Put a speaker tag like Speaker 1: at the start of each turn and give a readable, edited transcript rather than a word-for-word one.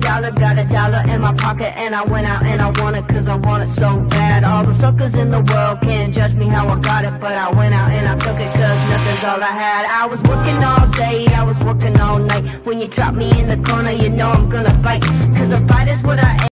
Speaker 1: got a dollar in my pocket, and I went out and I won it, cause I want it so bad. All the suckers in the world can't judge me how I got it, but I went out and I took it, cause nothing's all I had. I was working all day, I was working all night. When you drop me in the corner, you know I'm gonna bite, cause a fight is what I am.